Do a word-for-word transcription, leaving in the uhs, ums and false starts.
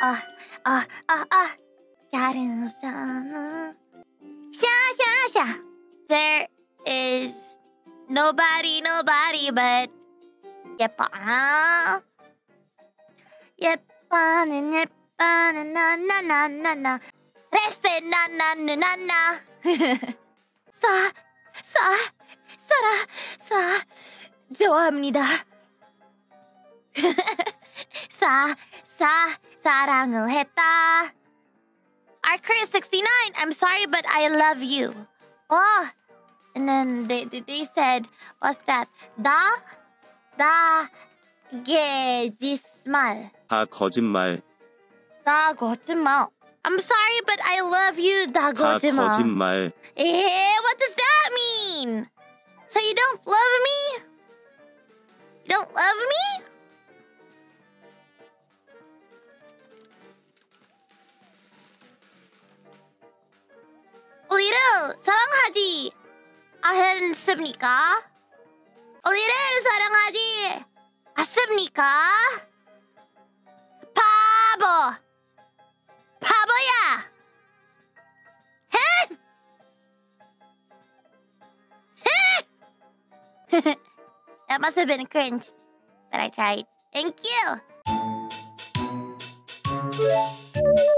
uh, uh, uh, uh. Garu sama. Sha, sha, sha. There is nobody, nobody but Yeppa. Yeppa, Yeppa, na, na, na, na, na, na. Rese, na, na, na, na, na. 사, 사, 사라, 사, 좋아합니다. 사, 사, 사랑을 했다. Arcur sixty-nine, I'm sorry, but I love you. Oh, and then they, they, they said, what's that? 다, 다, 거짓말. 다 거짓말. 다 거짓말. I'm sorry, but I love you, 다 다 거짓말. 거짓말. Eh, what does that mean? So you don't love me? You don't love me? 우리를 사랑하지 않습니까? 우리를 사랑하지 않습니까? 바보! 바보야! That must have been cringe, but I tried. Thank you!